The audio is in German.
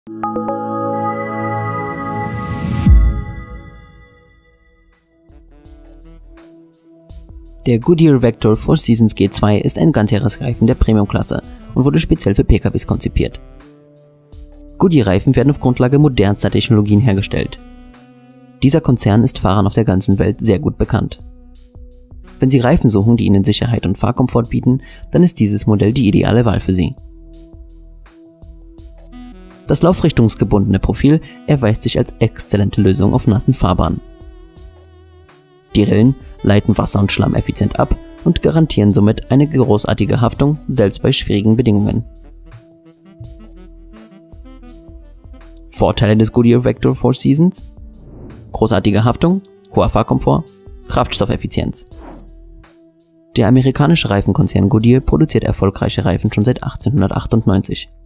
Der Goodyear Vector 4 Seasons G2 ist ein Ganzjahresreifen der Premium-Klasse und wurde speziell für PKWs konzipiert. Goodyear-Reifen werden auf Grundlage modernster Technologien hergestellt. Dieser Konzern ist Fahrern auf der ganzen Welt sehr gut bekannt. Wenn Sie Reifen suchen, die Ihnen Sicherheit und Fahrkomfort bieten, dann ist dieses Modell die ideale Wahl für Sie. Das laufrichtungsgebundene Profil erweist sich als exzellente Lösung auf nassen Fahrbahnen. Die Rillen leiten Wasser und Schlamm effizient ab und garantieren somit eine großartige Haftung, selbst bei schwierigen Bedingungen. Vorteile des Goodyear Vector 4 Seasons: großartige Haftung, hoher Fahrkomfort, Kraftstoffeffizienz. Der amerikanische Reifenkonzern Goodyear produziert erfolgreiche Reifen schon seit 1898.